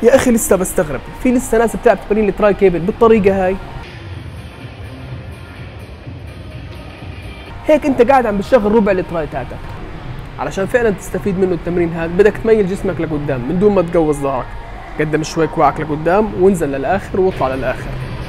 يا اخي لسه بستغرب، في لسه ناس بتلعب تمارين التراي كيبل بالطريقه هاي. هيك انت قاعد عم بتشغل ربع التراي تاعتك. علشان فعلا تستفيد منه التمرين هذا بدك تميل جسمك لقدام من دون ما تقوس ظهرك. قدم شوي كوعك لقدام وانزل للاخر واطلع للاخر.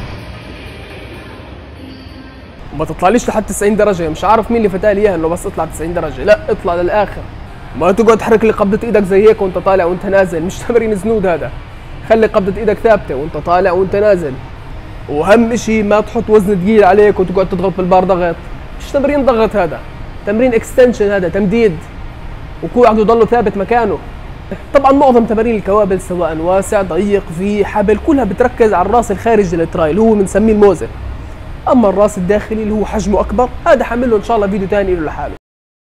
وما تطلعليش لحد 90 درجه، مش عارف مين اللي فتالي اياها انه بس اطلع 90 درجه، لا اطلع للاخر. ما تقعد تحرك لي قبضه ايدك زي هيك وانت طالع وانت نازل، مش تمرين زنود هذا. خلي قبضه ايدك ثابته وانت طالع وانت نازل. واهم شيء ما تحط وزن ثقيل عليك وتقعد تضغط بالبار ضغط، مش تمرين ضغط هذا، تمرين اكستنشن، هذا تمديد، وكوعك يضل ثابت مكانه. طبعا معظم تمارين الكوابل سواء واسع ضيق في حبل كلها بتركز على الراس الخارجي للتراي اللي هو بنسميه الموزه. اما الراس الداخلي اللي هو حجمه اكبر هذا حمل له ان شاء الله فيديو ثاني له لحاله.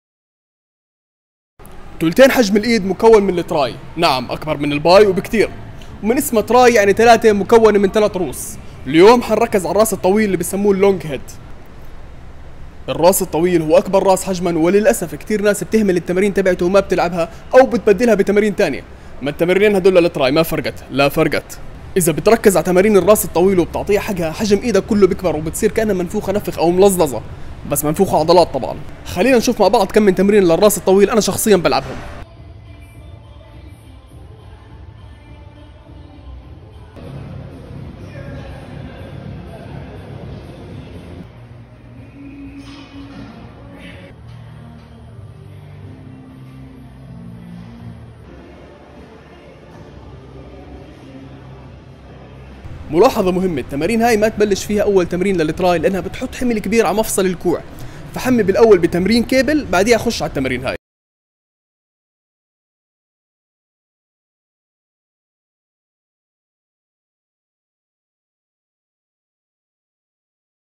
ثلثين حجم الايد مكون من التراي، نعم اكبر من الباي وبكثير، ومن اسمه تراي يعني ثلاثه مكونه من 3 رؤوس. اليوم حنركز على الراس الطويل اللي بسموه اللونج هيد. الراس الطويل هو اكبر راس حجما، وللاسف كثير ناس بتهمل التمارين تبعته وما بتلعبها او بتبدلها بتمارين ثانيه. ما التمارين هدول للتراي ما فرقت، لا فرقت. اذا بتركز على تمارين الراس الطويل وبتعطيها حقها حجم ايدك كله بيكبر وبتصير كانها منفوخه نفخ او ملظظه، بس منفوخه عضلات طبعا. خلينا نشوف مع بعض كم من تمرين للراس الطويل انا شخصيا بلعبهم. ملاحظة مهمة، التمارين هاي ما تبلش فيها أول تمرين للتراي لأنها بتحط حمل كبير على مفصل الكوع، فحمي بالأول بتمرين كيبل بعديها خش على التمارين هاي.